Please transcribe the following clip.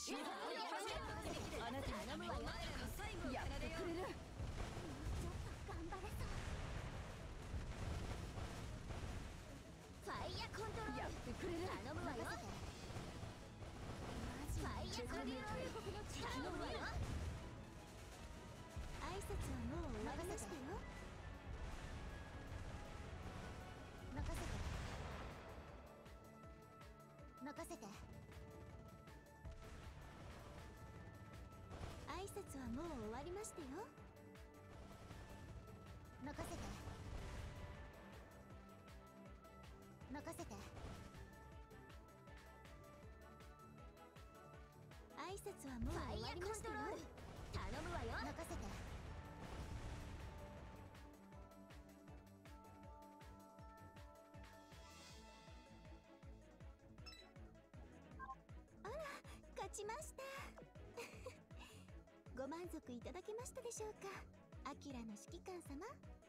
しよう。あなたに頼むわよ。やってくれる。 ちょっと頑張れそう。ファイヤーコントロールやってくれる。 頼むわよ。ファイヤーコントロール頼むわよ。挨拶はもう終わりましたよ。任せて任せて。挨拶はもう終わりましたよ。任せて任せて。挨拶はもう終わりましたよ。頼むわよ。任せて。あら、勝ちましたご満足いただけましたでしょうか、アキラの指揮官様。